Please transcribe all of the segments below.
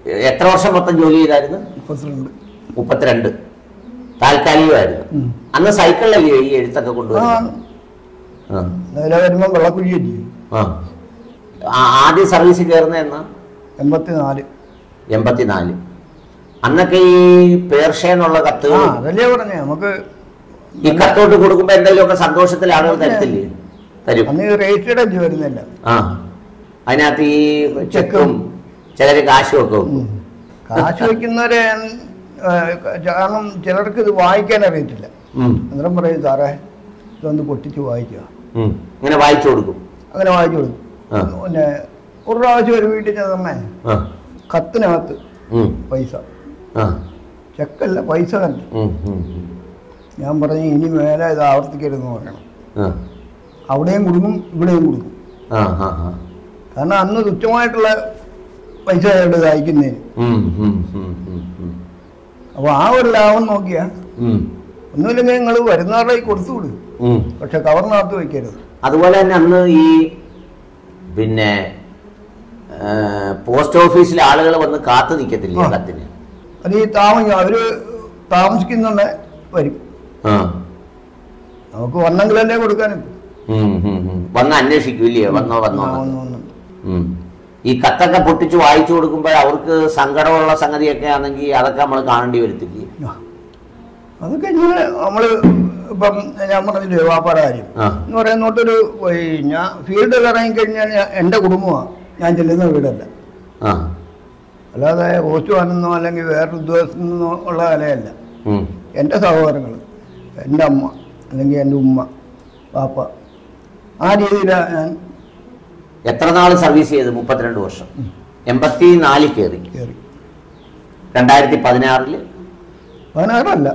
എത്ര വർഷം മൊത്തം ജോലി ചെയ്തായിരുന്നു? 32. താൽക്കാലികമായിരുന്നു. അന്ന് സൈക്കിളിലല്ലേ ഈ എഴുത്തൊക്കെ കൊണ്ടുവരുന്നത്? ആദ്യം സർവീസിൽ കയറുന്ന എന്നാ? 84. അന്നൊക്കെ ഈ പേർഷ്യ കത്ത് അതല്ലേ പറഞ്ഞേ നമുക്ക് ഈ കത്തോട്ട് കൊടുക്കുമ്പോ എന്തെങ്കിലുമൊക്കെ സന്തോഷത്തിൽ ആളുകൾ തരത്തില്ലേ? തരും. വരുന്നില്ല. അതിനകത്ത് ഈ ചെക്കും ചിലര് കാശും ഒക്കെ വെക്കും. കാശ് വയ്ക്കുന്നവരെ കാരണം ചിലർക്ക് ഇത് വായിക്കാൻ അറിയത്തില്ല. അന്നേരം പറയും സാറേ ഇതൊന്ന് പൊട്ടിച്ച് വായിക്കുക. അങ്ങനെ വായിച്ചു കൊടുക്കും. പിന്നെ ഒരു പ്രാവശ്യം ഒരു വീട്ടിൽ ചെന്നമ്മേ കത്തിനകത്ത് പൈസ, ചെക്കല്ല പൈസ തന്നെ. ഞാൻ പറഞ്ഞു ഇനി മേലെ ഇത് ആവർത്തിക്കരുതെന്ന് പറയണം. അവിടെയും കൊടുക്കും ഇവിടെയും കൊടുക്കും. കാരണം അന്ന് തുച്ഛമായിട്ടുള്ള പൈസ അയക്കുന്നതിന്. അപ്പൊ ആ ഒരു ലാഭം നോക്കിയാ ഒന്നുമില്ലെങ്കിൽ നിങ്ങൾ വരുന്നവരുടെ കൊടുത്തു വിടും, പക്ഷെ കവറിനകത്ത് വയ്ക്കരുത്. അതുപോലെ തന്നെ അന്ന് ഈ പിന്നെ പോസ്റ്റ് ഓഫീസിലെ ആളുകൾ വന്ന് കാത്തു നിൽക്കത്തില്ല കത്തിന്. അത് ഈ അവര് താമസിക്കുന്നുണ്ടെ വരും. നമുക്ക് വന്നെങ്കിലല്ലേ കൊടുക്കാനും. വന്ന് അന്വേഷിക്കൂല്ലേ വന്നോ. ഈ കത്തൊക്കെ പൊട്ടിച്ച് വായിച്ചു കൊടുക്കുമ്പോൾ അവർക്ക് സങ്കടമുള്ള സംഗതിയൊക്കെ ആണെങ്കിൽ അതൊക്കെ നമ്മൾ കാണേണ്ടി വരത്തില്ലേ? അതൊക്കെ നമ്മള് ഇപ്പം ഞാൻ പറഞ്ഞില്ലേ വാപ്പാടെ കാര്യം എന്ന് പറയുന്നോട്ടൊരു ഞാൻ ഫീൽഡിൽ ഇറങ്ങിക്കഴിഞ്ഞാൽ എൻ്റെ കുടുംബമാണ് ഞാൻ ചെല്ലുന്ന വീടല്ല. അല്ലാതെ പോസ്റ്റുമാനെന്നോ അല്ലെങ്കിൽ വേറൊരു ഉദ്യോഗസ്ഥനെന്നോ ഉള്ള കലയല്ല. എൻ്റെ സഹോദരങ്ങൾ, എൻ്റെ അമ്മ അല്ലെങ്കിൽ എൻ്റെ ഉമ്മ, പാപ്പ, ആ രീതിയിലാണ് ഞാൻ. എത്ര നാൾ സർവീസ് ചെയ്ത്? 32 വർഷം. 84 കയറി. 2016 16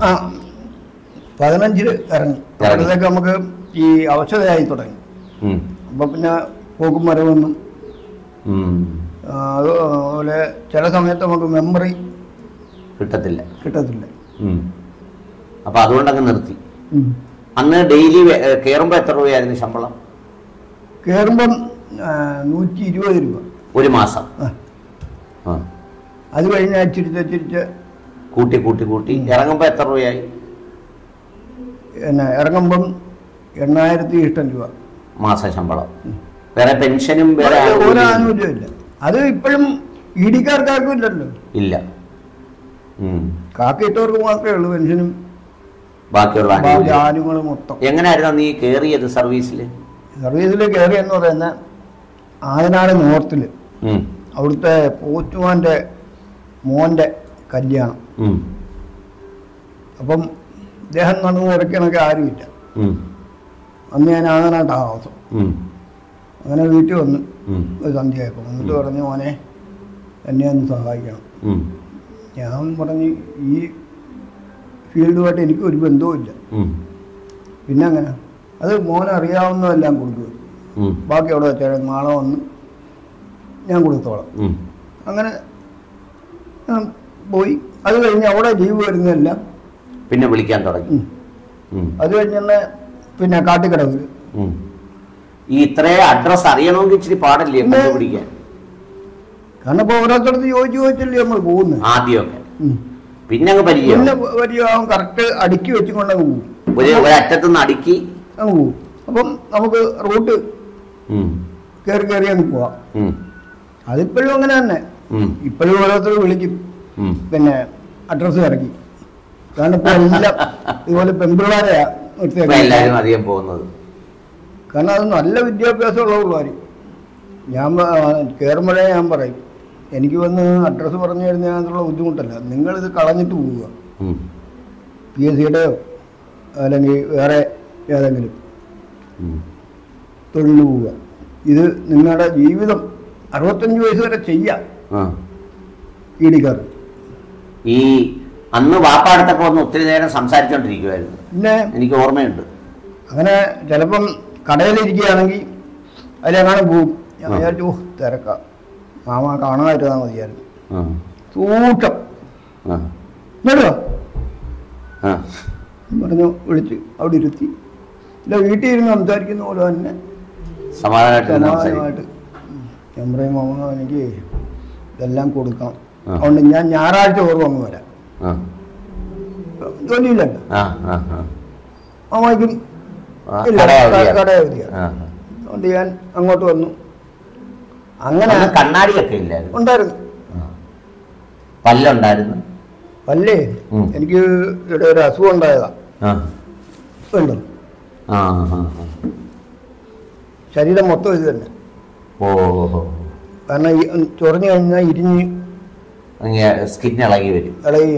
15 ഇറങ്ങി. അപ്പോഴത്തേക്ക് നമുക്ക് ഈ അവശതയായി തുടങ്ങി. അപ്പൊ പിന്നെ പോക്കും വരവൊന്നും അതുപോലെ ചില സമയത്ത് നമുക്ക് മെമ്മറി കിട്ടത്തില്ല. അപ്പൊ അതുകൊണ്ടങ്ങ് നിർത്തി. അന്ന് ഡെയിലി കയറുമ്പോ എത്ര രൂപയായിരുന്നു ശമ്പളം? കയറുമ്പം 120 രൂപ ഒരു മാസം. അത് കഴിഞ്ഞാൽ ചിരിച്ച് കൂട്ടി ഇറങ്ങുമ്പോ എത്ര രൂപയായി? ഇറങ്ങുമ്പം 8,000 രൂപ മാസ ശമ്പളം. വേറെ പെൻഷനും വേറെ ഒരു ആനുകൂല്യമില്ല. അത് ഇപ്പോഴും ഇടിക്കാർക്കാർക്കും ഇല്ലല്ലോ. ഇല്ല. കാക്കിയിട്ടവർക്ക് മാത്രമേ ഉള്ളൂ പെൻഷനും ബാക്കിയുള്ള ആനുകൂല്യങ്ങൾ മൊത്തം. എങ്ങനെയായിരുന്നു നീ കയറിയത് സർവീസിൽ കയറിയെന്ന് പറയുന്ന ആയനാട് നോർത്തില് അവിടുത്തെ പോസ്റ്റ്മാന്റെ മോന്റെ കല്യാണം. അപ്പം ഇദ്ദേഹം നടന്നു ഇറക്കണൊക്കെ ആരുമില്ല. അന്ന് ഞാൻ ആകനായിട്ട് താമസം. അങ്ങനെ വീട്ടിൽ വന്ന് ഒരു സന്ധ്യയായപ്പോൾ എന്നിട്ട് പറഞ്ഞു മോനെ എന്നെ ഒന്ന് സഹായിക്കണം. ഞാൻ പറഞ്ഞു ഈ ഫീൽഡുമായിട്ട് എനിക്ക് ഒരു ബന്ധവുമില്ല. പിന്നെ അങ്ങനെ അത് മോനെ അറിയാവുന്നതെല്ലാം കൊടുക്കുക, ബാക്കി അവിടെ വെച്ചാൽ നാളെ വന്ന് ഞാൻ കൊടുത്തോളാം. അങ്ങനെ പോയി. അത് കഴിഞ്ഞ് അവിടെ ലീവ് വരുന്നതെല്ലാം പിന്നെ വിളിക്കാൻ തുടങ്ങി. അത് കഴിഞ്ഞ് പിന്നെ കാട്ടിക്കടവിൽ ഈ ഇത്രയും അഡ്രസ് അറിയണമെങ്കിൽ ഇച്ചിരി പാടല്ലേ കണ്ടുപിടിക്കാൻ? കാരണം ഇപ്പൊ ഓരോരുത്തർക്ക് ചോദിച്ചല്ലേ നമ്മൾ പോകുന്നത് ആദ്യമൊക്കെ. പിന്നെ അങ്ങ് പരിചയമാവും. കറക്റ്റ് അടുക്കി വെച്ചുകൊണ്ട് അങ്ങ് പോകും. ഒരറ്റത്തുനിന്ന് അടുക്കി അങ്ങ് പോകും. അപ്പം നമുക്ക് റൂട്ട് കയറി അങ്ങ് പോവാം. അതിപ്പോഴും അങ്ങനെ തന്നെ. ഇപ്പോഴും ഓരോരുത്തർ വിളിക്കും, പിന്നെ അഡ്രസ്സ് ഇറക്കി. കാരണം ഇപ്പൊ എല്ലാം ഇതുപോലെ പെൺപിള്ളേരെയാ എല്ലാവരും അധികം പോകുന്നത്. കാരണം അത് നല്ല വിദ്യാഭ്യാസമുള്ള പിള്ളേർ. ഞാൻ കയറുമ്പോഴേ ഞാൻ പറയും, എനിക്ക് വന്ന് അഡ്രസ്സ് പറഞ്ഞു തരുന്നതിനുള്ള ബുദ്ധിമുട്ടല്ല, നിങ്ങളിത് കളഞ്ഞിട്ട് പോവുക. PSCയുടെയോ അല്ലെങ്കിൽ വേറെ ഏതെങ്കിലും തൊഴിലിന് പോവുക. ഇത് നിങ്ങളുടെ ജീവിതം 65 വയസ്സ് വരെ ചെയ്യാം. ഇടിക്കാർ ഈ അന്ന് വാപ്പാടത്തൊക്കെ വന്ന് ഒത്തിരി നേരം സംസാരിച്ചോണ്ടിരിക്കുവായിരുന്നു. പിന്നെ എനിക്ക് ഓർമ്മയുണ്ട്. അങ്ങനെ ചിലപ്പം കടയിലിരിക്കുകയാണെങ്കിൽ അതിലെങ്ങാനും പോവും. ഞാൻ വിചാരിച്ചു തിരക്കാം, മാമ കാണാതിരുന്നാൽ മതിയായിരുന്നു. സൂക്ഷം കേട്ടോ പറഞ്ഞു വിളിച്ച് അവിടെ ഇരുത്തി. ഇല്ല വീട്ടിൽ ഇരുന്ന് സംസാരിക്കുന്ന പോലെ തന്നെ സമാധാനമായിട്ട് ഞാൻ പറയും, മാമ എനിക്ക് ഇതെല്ലാം കൊടുക്കണം. അതുകൊണ്ട് ഞാൻ ഞായറാഴ്ച ഓർമ്മ വന്ന് വരാം. ജോലിയില്ലല്ലോ, അമ്മയ്ക്കും കട അവധിയാണ്. അതുകൊണ്ട് ഞാൻ അങ്ങോട്ട് വന്നു. അങ്ങനെ കണ്ണാടിയൊക്കെ ഇല്ലായിരുന്നു, ഉണ്ടായിരുന്നു. പല്ലുണ്ടായിരുന്നു. പല്ലേ എനിക്ക് ഇവിടെ ഒരു അസുഖം ഉണ്ടായതാ. ഉണ്ട്, ശരീരം മൊത്തം ഇത് തന്നെ. കാരണം ചൊറിഞ്ഞു കഴിഞ്ഞാൽ ഇരിഞ്ഞ് സ്കിൻ ഇളകി വരും. ഇളകി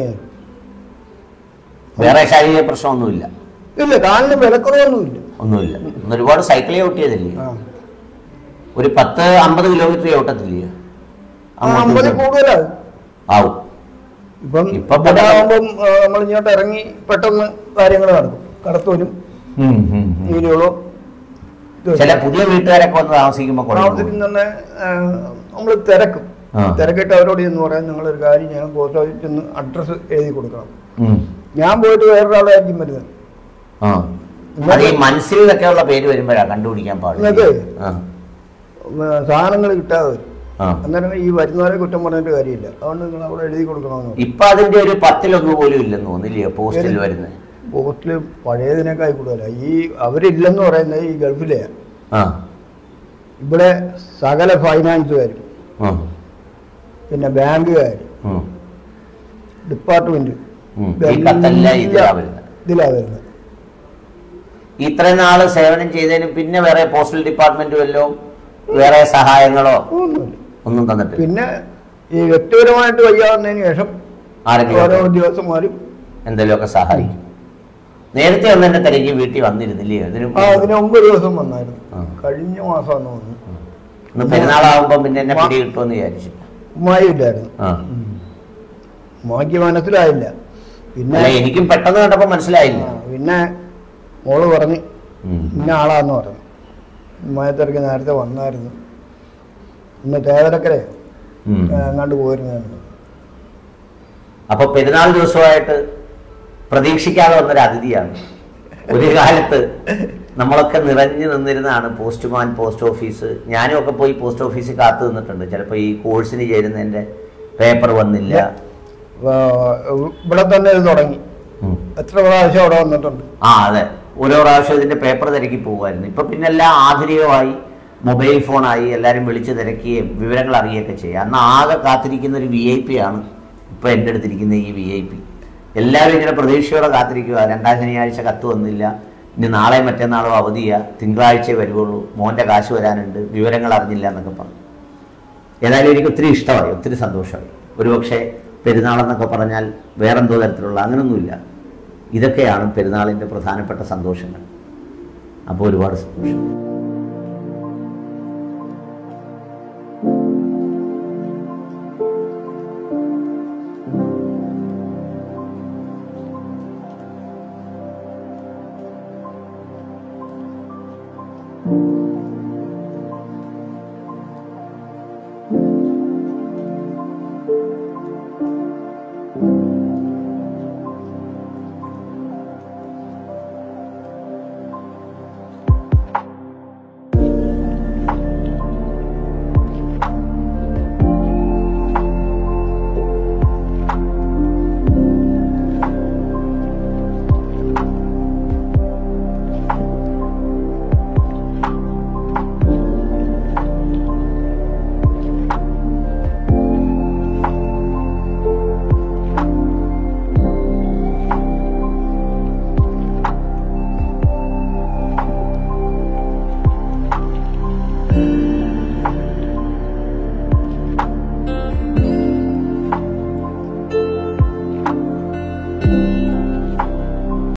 വേറെ ശാരീരിക പ്രശ്നമൊന്നുമില്ല. ഇല്ല, കാലിന് വിലക്കുറവൊന്നുമില്ല. ഒന്നുമില്ല. ഒരുപാട് സൈക്കിളേ ഓട്ടിയതല്ലേ? ഒരു 10-50 കിലോമീറ്റർ ഓട്ടത്തില്ലേ? 50 കൂടുതലാവും. ആവും. ഇപ്പം ആകുമ്പം നമ്മൾ ഇങ്ങോട്ട് ഇറങ്ങി പെട്ടെന്ന് കാര്യങ്ങൾ നടക്കും. കടത്തോലും നീരുകളും ചില പുതിയ വീട്ടുകാരൊക്കെ വന്ന് താമസിക്കുമ്പോൾ തന്നെ നമ്മൾ തിരക്കും. തിരക്കിട്ട് അവരോട് എന്ന് പറയാൻ നിങ്ങളൊരു കാര്യം ഞാൻ പോസ്റ്റ് ഓഫീസിൽ ചെന്ന് അഡ്രസ്സ് എഴുതി കൊടുക്കണം. ഞാൻ പോയിട്ട് വേറൊരാളായിരിക്കും വരുന്നത്. മനസ്സിലൊക്കെയുള്ള പേര് വരുമ്പോഴാണ് കണ്ടുപിടിക്കാൻ പാടില്ല. സാധനങ്ങൾ കിട്ടാതെ വരും. അന്നേരം ഈ വരുന്നവരെ കുറ്റം പറഞ്ഞിട്ട് കാര്യമില്ല. അതുകൊണ്ട് നിങ്ങൾ അവിടെ എഴുതി കൊടുക്കണമെന്ന്. ഇപ്പൊ അതിന്റെ ഒരു 10-1 പോലും ഇല്ലെന്ന് തോന്നില്ലേ പോസ്റ്റിൽ വരുന്നത്? പോസ്റ്റില് പഴയതിനേക്കായി കൂടുതലാണ്. ഈ അവരില്ലെന്ന് പറയുന്നത് ഈ ഗൾഫിലെ. ഇവിടെ സകല ഫൈനാൻസുകാരും പിന്നെ ബാങ്കുകാർ, ഡിപ്പാർട്ട്മെന്റ് ഇതിലാ വരുന്നത്. ഇത്രയും നാള് സേവനം ചെയ്തതിന് പിന്നെ വേറെ പോസ്റ്റൽ ഡിപ്പാർട്ട്മെന്റ് വല്ലോ വേറെ സഹായങ്ങളോ ഒന്നും തന്നിട്ട്? പിന്നെ ഈ വ്യക്തിപരമായിട്ട് വയ്യാവുന്നതിന് ശേഷം ഓരോ ഉദ്യോഗസ്ഥന്മാരും എന്തെങ്കിലുമൊക്കെ സഹായിക്കും. നേരത്തെ ഒന്ന് എന്നെ തിരക്കി വീട്ടിൽ വന്നിരുന്നില്ലേ? അതിന് 9 ദിവസം വന്നായിരുന്നു. കഴിഞ്ഞ മാസം വന്നു. പെരുന്നാളാവുമ്പോ പിന്നെ എന്നെ പിടി കിട്ടുമെന്ന് വിചാരിച്ചു. ഉമ്മായി ഇല്ലായിരുന്നു. ഉമ്മാക്ക് മനസ്സിലായില്ല. പിന്നെ എനിക്കും പെട്ടെന്ന് കണ്ടപ്പോ മനസ്സിലായില്ല. പിന്നെ മോള് പറഞ്ഞു ഇന്ന ആളാന്ന് പറഞ്ഞു. ഉമ്മായത്തിറക്കി നേരത്തെ വന്നായിരുന്നു. ഇന്ന് തേവരക്കരെ എങ്ങാണ്ട് പോയിരുന്നു. അപ്പൊ പെരുന്നാൾ ദിവസമായിട്ട് പ്രതീക്ഷിക്കാതെ വന്നൊരു അതിഥിയാണ്. ഒരു കാലത്ത് നമ്മളൊക്കെ നിറഞ്ഞു നിന്നിരുന്നതാണ് പോസ്റ്റ്മാൻ, പോസ്റ്റ് ഓഫീസ്. ഞാനും ഒക്കെ പോയി പോസ്റ്റ് ഓഫീസിൽ കാത്തു നിന്നിട്ടുണ്ട്. ചിലപ്പോൾ ഈ കോഴ്സിന് ചേരുന്നതിന്റെ പേപ്പർ വന്നില്ല. ഇവിടെ തന്നെ ഇത് തുടങ്ങി. എത്ര പ്രാവശ്യം അവിടെ വന്നിട്ടുണ്ട്. അതെ, ഓരോ പ്രാവശ്യം ഇതിന്റെ പേപ്പർ തിരക്കി പോകുമായിരുന്നു. ഇപ്പൊ പിന്നെ എല്ലാം ആധുനികമായി, മൊബൈൽ ഫോണായി, എല്ലാവരും വിളിച്ച് തിരക്കുകയും വിവരങ്ങൾ അറിയുകയൊക്കെ ചെയ്യുക. അന്ന് ആകെ കാത്തിരിക്കുന്ന ഒരു VIP ആണ് ഇപ്പൊ എൻ്റെ അടുത്തിരിക്കുന്ന ഈ VIP. എല്ലാവരും ഇങ്ങനെ പ്രതീക്ഷയോടെ കാത്തിരിക്കുക. 2ാം ശനിയാഴ്ച കത്ത് വന്നില്ല, ഇനി നാളെ മറ്റന്നാളോ അവധിയാ, തിങ്കളാഴ്ചയെ വരുവുള്ളൂ, മോൻ്റെ കാശ് വരാനുണ്ട്, വിവരങ്ങൾ അറിഞ്ഞില്ല എന്നൊക്കെ പറഞ്ഞു. ഏതായാലും എനിക്ക് ഒത്തിരി ഇഷ്ടമായി, ഒത്തിരി സന്തോഷമായി. ഒരുപക്ഷെ പെരുന്നാളെന്നൊക്കെ പറഞ്ഞാൽ വേറെന്തോ തരത്തിലുള്ള അങ്ങനെയൊന്നുമില്ല. ഇതൊക്കെയാണ് പെരുന്നാളിൻ്റെ പ്രധാനപ്പെട്ട സന്തോഷങ്ങൾ. അപ്പോൾ ഒരുപാട് സന്തോഷം.